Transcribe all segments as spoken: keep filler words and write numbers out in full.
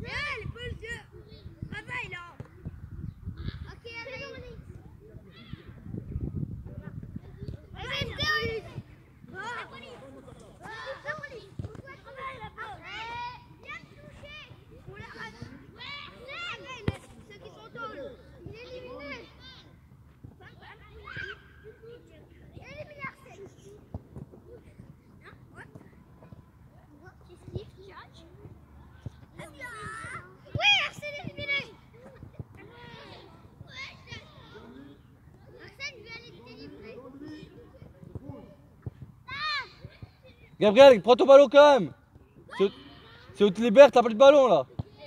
Gabriel, prends ton ballon quand même. C'est où tu libères, t'as pas de ballon là.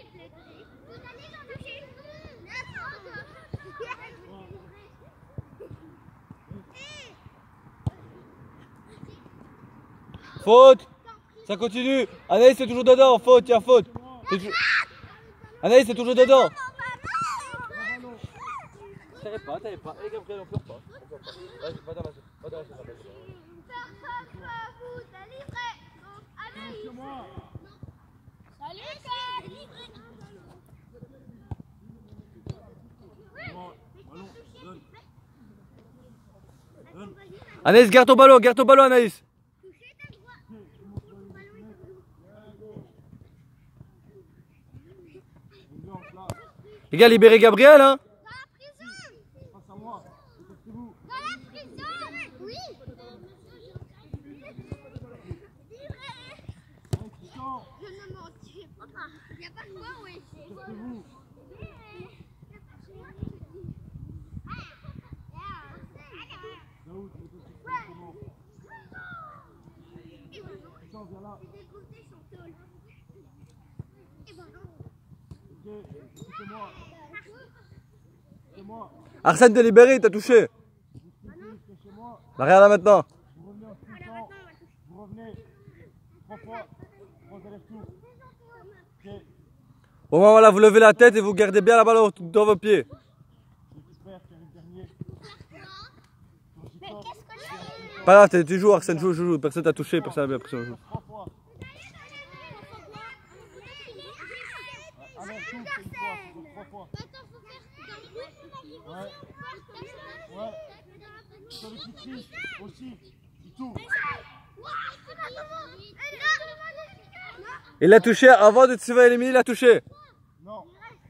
Faute. Ça continue. Anaïs c'est toujours dedans, faute, tiens faute. Toujours... Anaïs c'est toujours dedans. T'avais pas, t'avais pas. Allez Gabriel, on pleure pas. On pleure pas. Vas-y, va dans la va dans la Anaïs, garde ton ballon, garde ton ballon Anaïs. Les gars, libérez Gabriel hein. Arsène t'es libéré, t'as touché. Bah, regarde là maintenant. Au moment là, vous levez la tête et vous gardez bien la balle dans vos pieds. Pas grave, tu joues Arsène, joue, joue, joue. Personne t'a touché, personne n'a bien pris son jeu. Il l'a touché avant de te faire éliminer, il l'a touché. Non.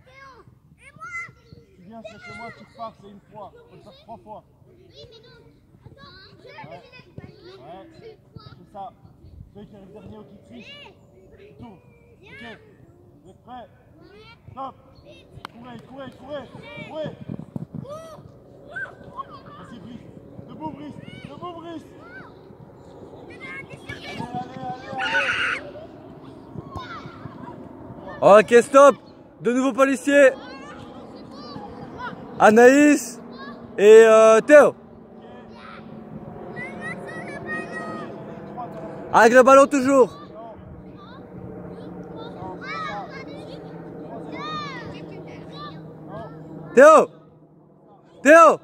Tu viens chez moi, tu repars, c'est une fois. Il faut le faire trois fois. Oui, mais non. Attends. Ouais. C'est ça. Celui qui arrive dernier ou qui triche, il tourne. Ok. Vous êtes prêts? Stop. Courez, courez, courez. Courez. Vas-y, Brice. Debout, Brice. Debout, Brice. Allez, allez, allez, allez. Ok, stop. De nouveaux policiers. Anaïs et euh, Théo. Avec le ballon toujours. Théo. Théo.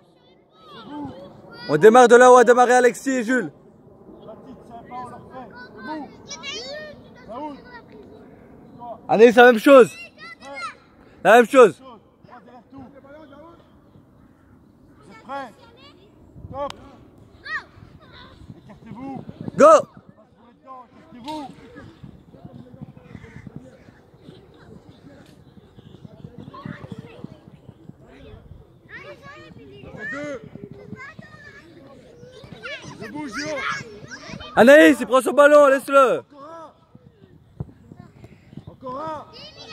On démarre de là où a démarré Alexis et Jules. Anaïs, la même chose. La même chose. Vous êtes prêts? Stop. Écartez-vous. Go. Écartez-vous. Deux. Debout, Gio. Anaïs, il prend son ballon, laisse-le. Encore un.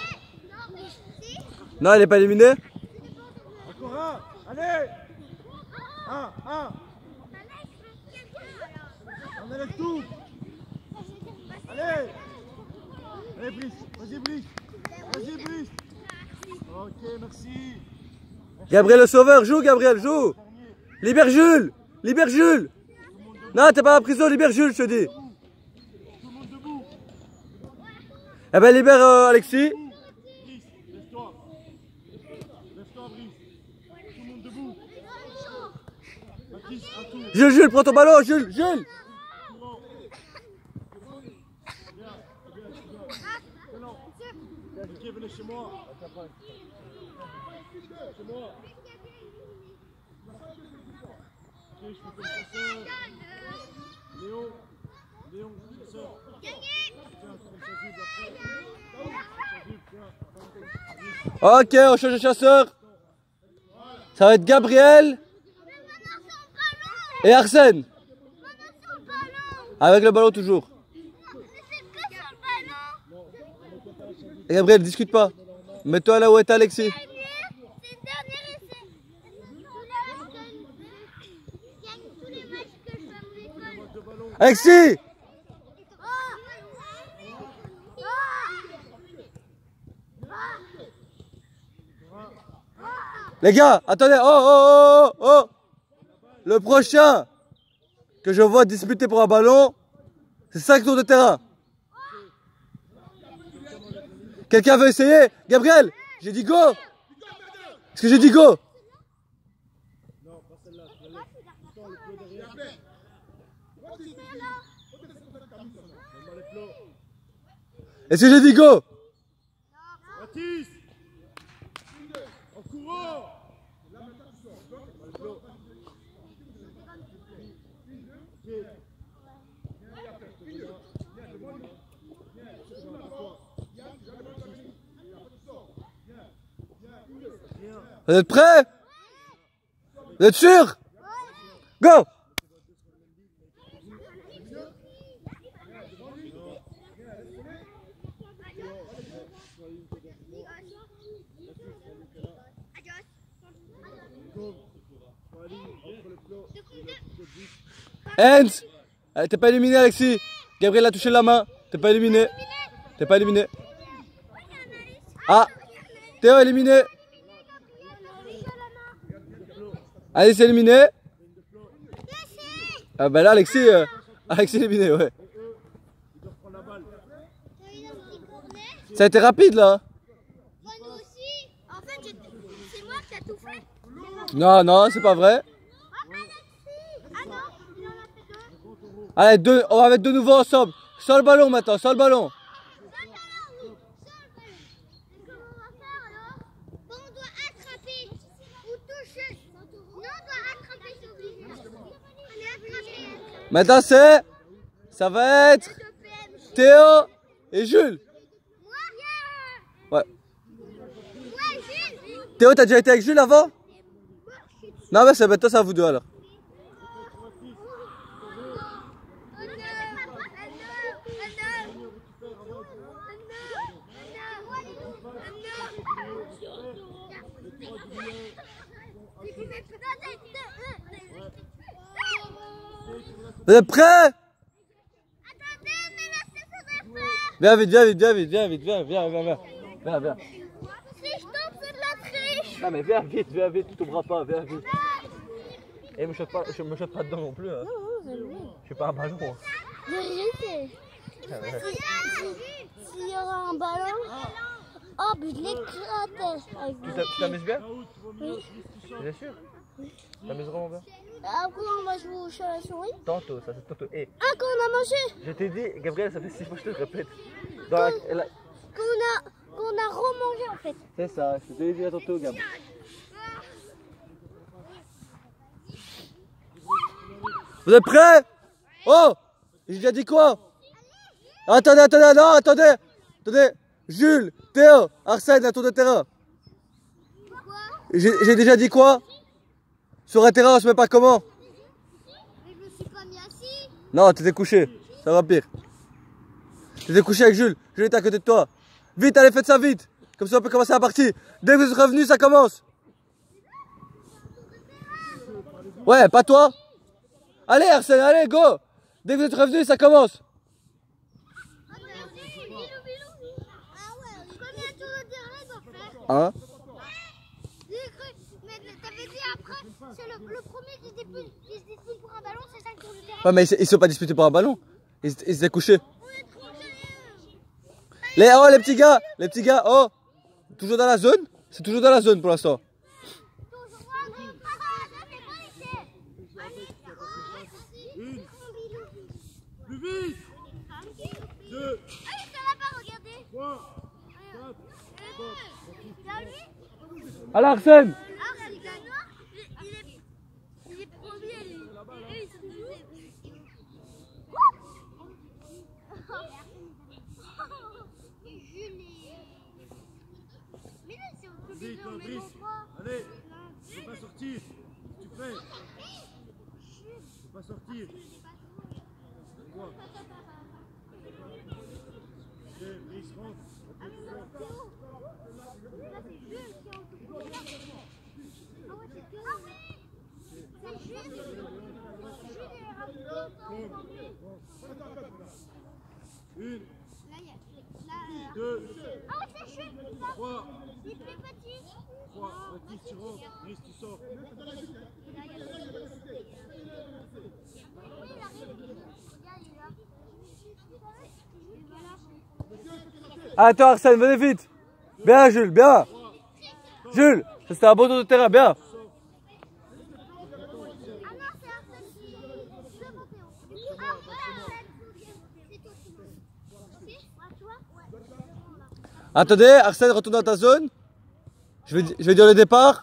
Non, il n'est pas éliminé. Encore un. Allez. Un, un. On enlève tout. Allez. Allez, Brice. Vas-y, Brice. Vas-y, Brice. Ok, merci. Gabriel le sauveur, joue Gabriel, joue. Libère Jules. Libère Jules. Non, t'es pas en prison, libère Jules, je te dis. Tout le monde debout. Eh ben, libère euh, Alexis. Brice, lève-toi. Lève-toi, Brice. Tout le monde debout. Baptiste, un tour. Jules, Jules, prends ton ballon, Jules, Jules. Ok, venez chez moi. Chez moi. Ok, je fais comme chasseur. Léon. Léon, chasseur. Tiens, comme ça, vibre après. Ok, on change de chasseur. Ça va être Gabriel et Arsène. Avec le ballon toujours. Et Gabriel, discute pas. Mets-toi là où est Alexis. Alexis! Les gars, attendez, oh, oh, oh, oh, oh. Le prochain que je vois disputer pour un ballon, c'est cinq tours de terrain. Quelqu'un veut essayer? Gabriel, j'ai dit go. Est-ce que j'ai dit go? Non, pas celle-là. Est-ce que j'ai dit go? Baptiste! En courant! Vous êtes prêts? Vous êtes sûrs? Go! Hans! T'es pas éliminé, Alexis. Gabriel a touché la main. T'es pas éliminé. T'es pas éliminé. Ah! Théo éliminé. Allez, c'est éliminé. Ah bah là, Alexis, euh, Alexis éliminé, ouais. Ça a été rapide là. Non, non, c'est pas vrai. Allez, deux, on va mettre de nouveau ensemble. Sur le ballon maintenant, sur le ballon. Maintenant c'est, ça va être Théo et Jules. Ouais. Théo, t'as déjà été avec Jules avant? Non mais c'est maintenant c'est à vous deux alors. Vous êtes prêts? Attendez, mais laissez ça faire. Viens vite, viens vite, viens vite, viens vite, viens, viens, viens, viens, viens, viens. Si je tombe, c'est de la triche. Non mais viens vite, viens vite, tu tomberas pas, viens vite. Et me jette pas, je me jette pas dedans non plus. Hein. Non, non, c'est lui. Je suis pas un ballon. Hein. De vérité. Ah ouais. S'il y aura un ballon, oh, mais je l'éclate. Tu t'a- tu t'amuses bien? Oui. Bien sûr. Tu t'amuses vraiment bien? Après, on va jouer au chat à la souris. Tantôt, ça c'est tantôt. Et Ah, quand on a mangé. je t'ai dit, Gabriel, ça fait six fois que je te le répète. Dans la- la- Qu'on a, qu'on a remangé en fait. C'est ça, je t'ai dit à tantôt, Gab. Vous êtes prêts? Oh! J'ai déjà dit quoi? Attendez, attendez, non, attendez! Attendez! Jules, Théo, Arsène, un tour de terrain. J'ai j'ai déjà dit quoi? Sur un terrain, on se met pas comment? Mais je me suis pas mis assis. Non, t'étais couché, ça va pire. T'étais couché avec Jules, Jules était à côté de toi. Vite, allez, faites ça vite. Comme ça, on peut commencer la partie. Dès que vous êtes revenus, ça commence. Ouais, pas toi. Allez, Arsène, allez, go. Dès que vous êtes revenus, ça commence. Ah ouais, combien de tours de terrain il doit faire? Hein? J'ai cru, mais t'avais dit après, c'est le, le premier qui se dispute, qui se dispute pour un ballon, c'est cinq tours de terrain. Ouais, mais ils ne sont pas disputés pour un ballon. Ils, ils étaient couchés. Les, oh, les petits gars, les petits gars, oh. Toujours dans la zone? C'est toujours dans la zone pour l'instant. Une. Plus vite. Deux. Ah, ça l'a pas regardé. Trois. Allez Arsène. Ah, il gagne. Il est, il est premier, lui. Et eux, ils sont deuxièmes. Et Jules et... Mais là, si on peut les Vite, deux en même Brice. endroit. Allez, tu peux pas sortir. Tu fais. Tu peux pas sortir. Quoi? Ok, Brice, rentre. Ah, mais non, c'est Théo. Là, c'est Jules qui est en tout premier. Ah ouais, c'est Théo. Ah oui, c'est Jules. Jules est rapide en premier. Une, Là, il y a... Là, deux, ah ouais, c'est Jules, là. trois, Il est plus petit. trois. Baptiste, tu rentres. Brice, tu sors. Et là, il y a le... Oui, il arrive. Regarde, il est là. Et voilà. Attends Arsène, venez vite. Bien Jules, bien. Jules, c'était un bon tour de terrain, bien. Ah non, c'est Arsène qui... Devant Théo. Ah, voilà, Arsène. C'est toi qui m'as... C'est toi? Ouais. Attendez, Arsène, retourne dans ta zone. Je vais, je vais dire le départ.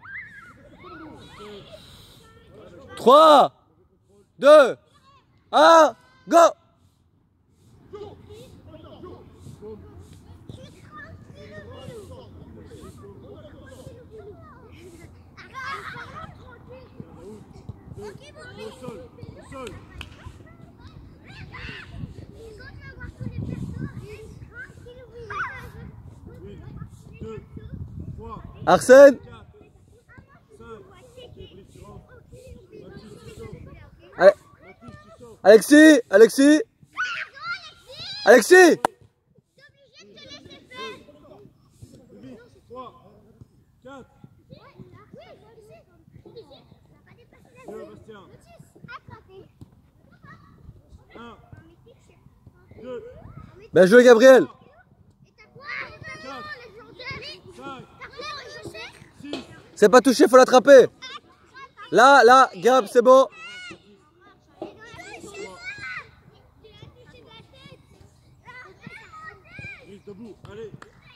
trois, deux, un, go. Au sol, au sol. Une, deux, trois, Arsène, quatre, cinq. Ok, Brice, tu rentres. Baptiste, tu sors. allez. Baptiste, tu sors. Alexis, Alexis, Alexis. Vite, trois, quatre. Deux, Bastien. Un, deux, Bien joué Gabriel. cinq, six. C'est pas touché, faut l'attraper. Là, là, Gab, c'est bon. Brice, debout, allez.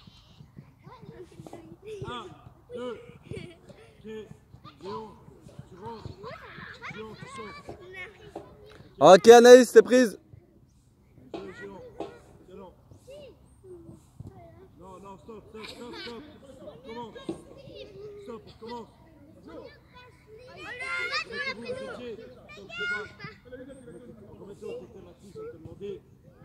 Un, deux, ok. Léon, tu rentres. Léon, tu sors. Ok Anaïs, c'est prise. Géant, géant. Géant. Non, non, stop, stop, stop, stop. Commence. Stop, on commence. Mettez-vous au pied. Donc, je sais pas. Combien de temps t'étais Mathis, on t'a demandé.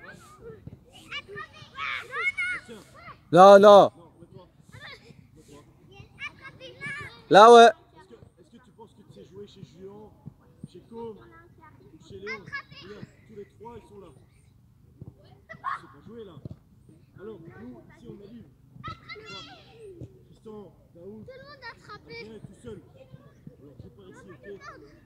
Tiens. Non, non. Non, mets-toi. Mets-toi. Là, ouais. Est-ce que, est-ce que tu penses que tu sais jouer chez Juan, chez Com ou chez Léon? Regarde, tous les trois, ils sont là. Tu sais pas jouer là. Alors, nous, si on est libre, Tristan, Daoud, Tout le monde a attrapé. viens tout seul. Alors, je pars ici, ok?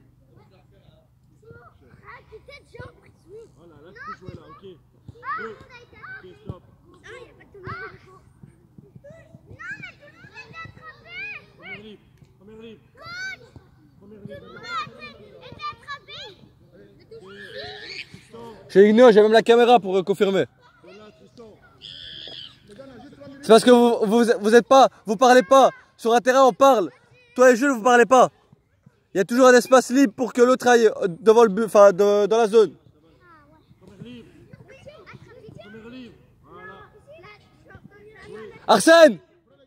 Ah, peut-être j'ai appris. Voilà, là, tu peux jouer là, ok? Ah, Deux. on a été Ok, stop. Ah, il n'y a pas tout le monde. Non, mais tout le monde est attrapé. Première libre, première libre, Coach, première tout le libre. monde a été attrapé. Et Tristan, Chez Igno, j'ai même la caméra pour euh, confirmer. et là, Tristan. C'est parce que vous, vous, vous êtes pas, vous parlez pas. Sur un terrain, on parle. Toi et Jules, vous parlez pas. Il y a toujours un espace libre pour que l'autre aille devant le but, enfin, de- dans la zone. Première libre, première libre. Voilà. Arsène!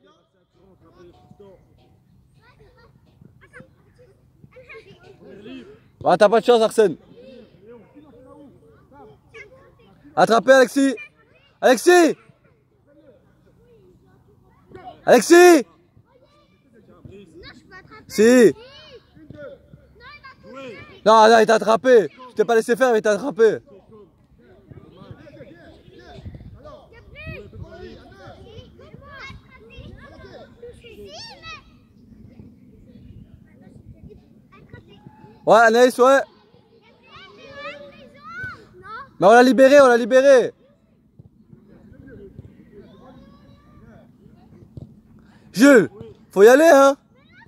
Première libre. Ah, t'as pas de chance, Arsène. Attrapez, Alexis. Alexis! Alexis! Si! Jouez. Non, non, il t'a attrapé. Je t'ai pas laissé faire, mais il t'a attrapé. Ouais, Anaïs, ouais. Mais on l'a libéré, on l'a libéré. Jules, faut y aller, hein.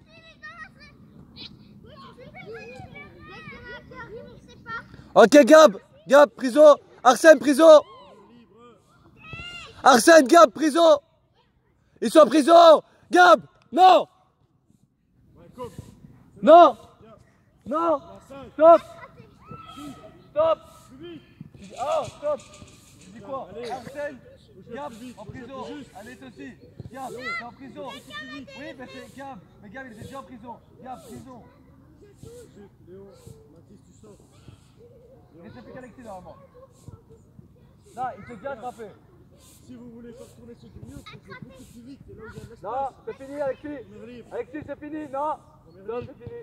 Ok, Gab, Gab, prison. Arsène, prison. Arsène, Gab, prison. Ils sont en prison. Gab, Non. Ouais, coupe. Non. Viens. Non. Dans cinq, Stop. six, Stop. plus vite. Oh, stop. Tu dis quoi? Allez. Arsène, Bouge-le Gab, plus vite, en bouge-le prison. plus juste. Allez, toi aussi. Gab, t'es en prison. Oui, mais c'est Gab. Mais Gab, il était déjà en prison. Gab, prison. Chut, Léon, Mathis, tu sors. Il restait plus qu'Alexis normalement. Là, il s'est déjà attrapé. Si vous voulez faire tourner ce mieux, il faut jouer beaucoup plus vite. C'est là où il y a de l'espace. Non, c'est fini, Alexis. Première libre. Alexis, c'est fini. Non. Non, c'est fini.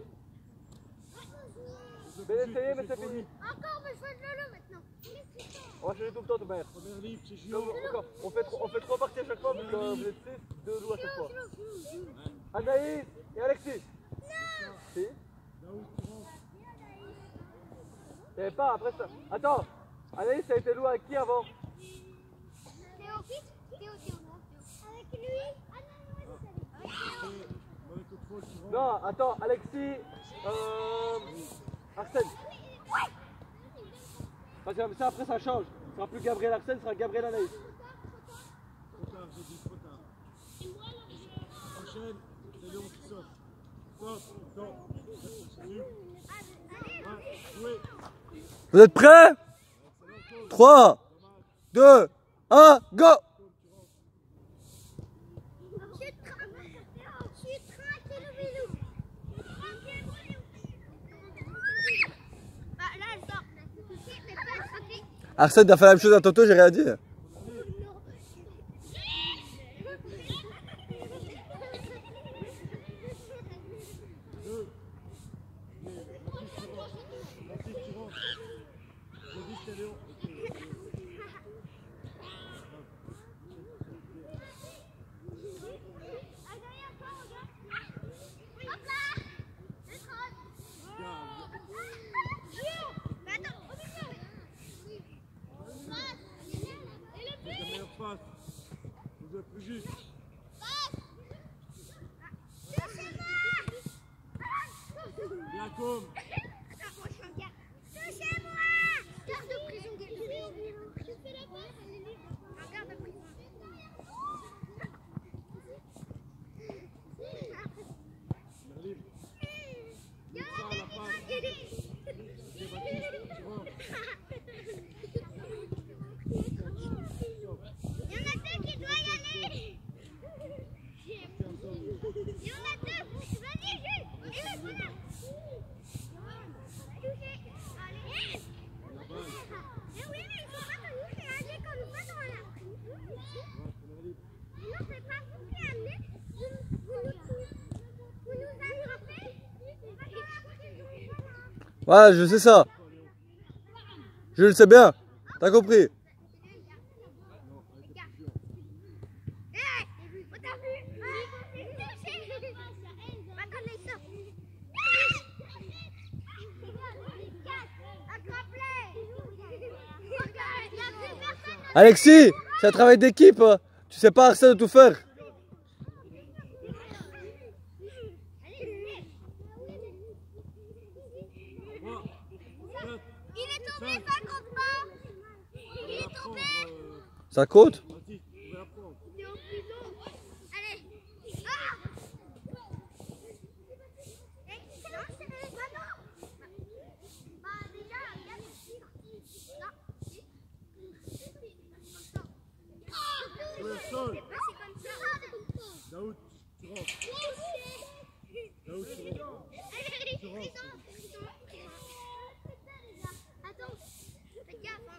Bien essayé, mais c'est fini. Encore, mais je veux de l'eau maintenant. On va changer tout le temps, ton père. Première libre, c'est Donc, Gio. encore, on fait, on fait trois parties à chaque fois, vu que vous êtes six, deux loups à chaque fois. Anaïs et Alexis. Si. Daoud, tu rentres. Il n'y avait pas, après ça. Attends, Anaïs, ça a été loup avec qui avant? Théo, vite. Théo, Théo, non. Avec lui. Ah non, non, je savais. Et mauvais contrôle, tu rentres. Non, attends, Alexis, euh, Arsène. Parce que comme ça, après, ça change. Ce sera plus Gabriel Arsène, ce sera Gabriel Anaïs. Trop tard, j'ai dit, trop tard. Enchaîne, c'est Léon qui sort. Stop, stop. Continue. Ouais, jouez. Vous êtes prêts? trois, deux, un, go! Je suis tranquille, je suis tranquille, Bilou. Bah là, je dors. Mais pas tranquille. Arsène a fait la même chose à Toto, j'ai rien dit. Deux. Mathis, tu rentres. J'ai dit, c'était Léon. C'est la meilleure passe. Vous jouez plus juste. Bien comme. Première libre. Ça, la passe. C'est Baptiste, tu rentres. Il y en a deux qui doivent y aller. Il y en a deux. Vas-y, Jules. Et le voilà. Touché. Allez. Mais oui, mais il faut pas que nous réagir quand nous passons là. Mais non, c'est pas vous qui amenez. Vous, vous, nous, vous nous attrapez. Ouais, je sais ça. Je le sais bien. T'as compris? Alexis, c'est un travail d'équipe. Tu sais pas Arsène de tout faire. Il est tombé, ça compte pas. Il est tombé. Ça compte? Mathis, tu pouvais apprendre. Il est en prison. Allez. Ah. Eh, c'est là, c'est là. Bah non. Bah déjà, il y a des petits. Non. Si. Ah. Jouez au sol. C'est pas si comme ça. Daoud, tu rentres. Daoud, tu rentres. Allez, Tu rentres. Attends, fais gaffe, hein.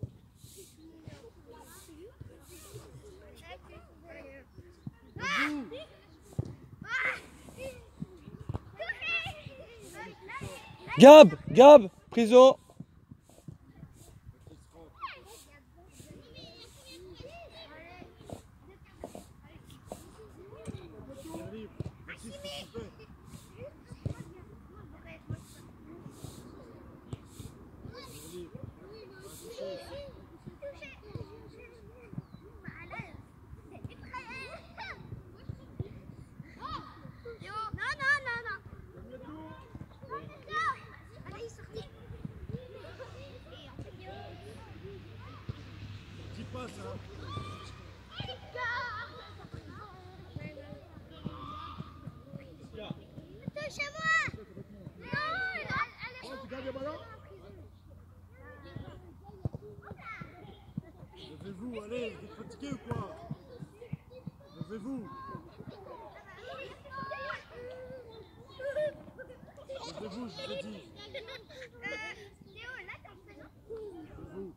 Debout. Gab, Gab, prison. Première libre. Mathis, qu'est-ce que tu fais? Première libre. Non, non, non, non. Allez, il est sorti. êtes fatigué ou quoi? Levez-vous. Levez-vous, je vous ai dit. Levez-vous.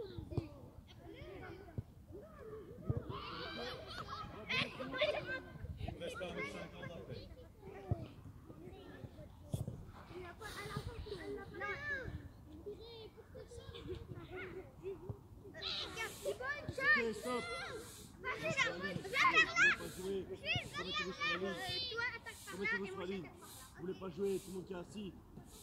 Ok, stop. Remettez-vous sur la ligne. Vous voulez pas jouer, tout le monde qui est assis.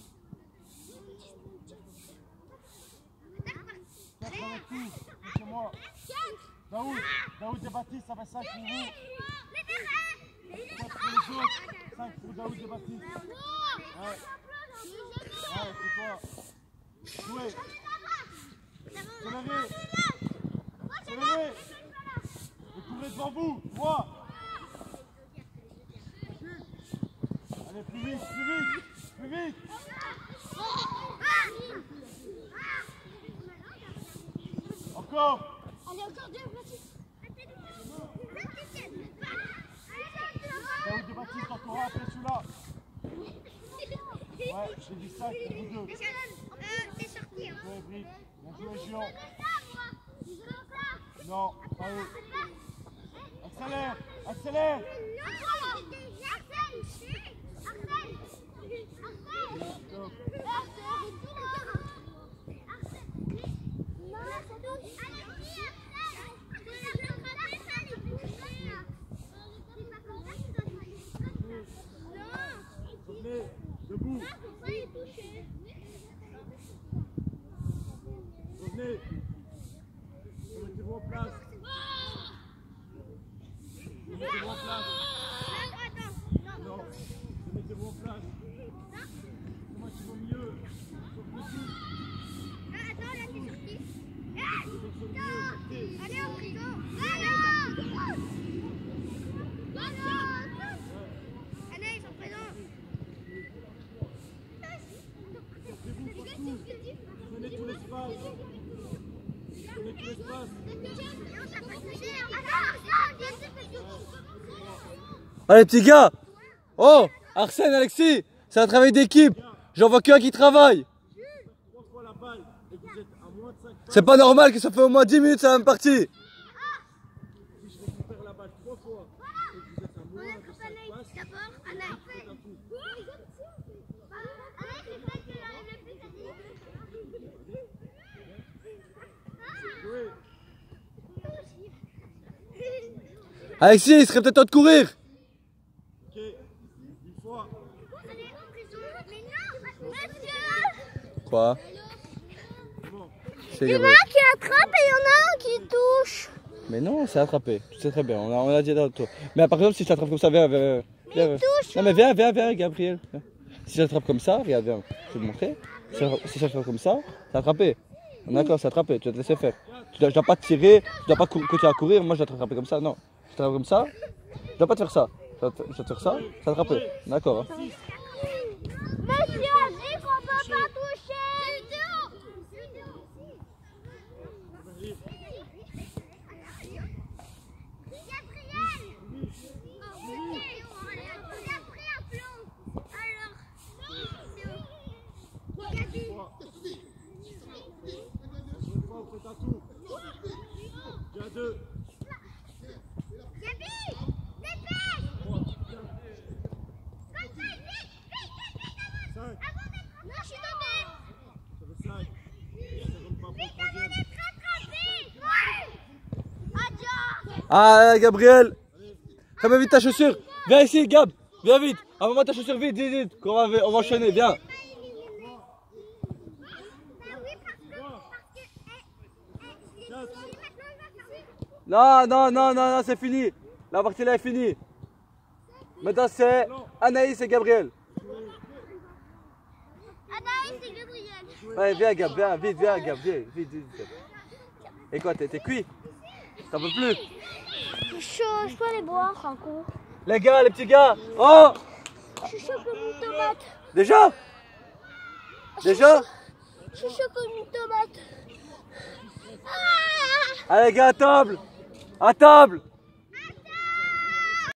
quatre avec tout, chez moi. Daoud, Daoud et Baptiste, ça fait cinq pour vous. quatre pour les autres, cinq pour Daoud et Baptiste. Ouais, ouais, c'est toi. Jouez. Se levez. Se levez. Et courez devant vous, moi. Allez, plus vite, plus vite, plus vite. Encore. Allez, encore deux, Baptiste. Daoud et Baptiste, encore un après celui-là. Ouais, j'ai dit cinq pour vous deux. T'es sorti, hein. Jouez, Brice. Bien joué, Géant. Non, pas eux. Accélère, accélère. Stop. Revenez, debout. Revenez. Remettez-vous en place. Remettez-vous en place. Non, remettez-vous en place. C'est moi qui vais au milieu. Sauf le coup. Attends, là, t'es sorti. Sortez. Allez, au frigo. Allez, ils sont présents. Sortez-vous partout. Prenez tout l'espace. Prenez tout l'espace. Allez, petits gars. Oh, Arsène, Alexis, c'est un travail d'équipe. J'en vois qu'un qui travaille. Trois fois la balle et vous êtes à moins de cinq passes. C'est pas normal que ça fait au moins dix minutes, c'est la même partie. Si je récupère la balle trois fois et que vous êtes à moins de cinq passes, D'abord, Anna. faites un coup. Jouez. Alexis, il serait peut-être temps de courir. Ok, une fois. Quoi? Bon. C'est Il y en a Gabriel. un qui attrape et il y en a un qui touche. Mais non, c'est attrapé. C'est très bien. On a, on a dit dans le tour. Mais par exemple, si je t'attrape comme ça, viens, viens. viens, viens. touche. Non, mais viens, viens, viens, Gabriel. Viens. Si je t'attrape comme ça, regarde, viens. Je vais te montrer. Si je si je t'attrape comme ça, c'est attrapé. D'accord, c'est attrapé. Tu dois te laisser faire. Tu dois, je dois pas te tirer. Je dois pas cou- continuer à courir. Moi, je dois t'attraper comme ça. Non. Je t'attrape comme ça. Je dois pas te faire ça. Je dois te, je dois te faire ça. C'est attrapé. D'accord. Hein. Monsieur a dit qu'on peut pas toucher. Une fois, vous faites un tour. Il y a deux. Trois. Cinq. Ça fait cinq. Ça donne pas pour le troisième. Ah, Gabriel. Fais-moi vite ta chaussure. Viens ici, Gab. Viens vite. Envoie-moi ta chaussure vite, vite, vite. On va, on va enchaîner. Viens. Non, non, non, non, non, c'est fini. La partie là est finie. Maintenant, c'est Anaïs et Gabriel. Anaïs et Gabriel. Ouais, viens, Gab, viens, vite, viens, Gab, viens, vite, vite, vite. Et quoi, t'es t'es cuit? T'en peux plus? Je suis chaud, je peux aller boire un coup. Les gars, les petits gars. Oh, Je suis chaud comme une tomate. déjà? Déjà? Je suis chaud comme une tomate. Ah Allez, gars, à table. À table.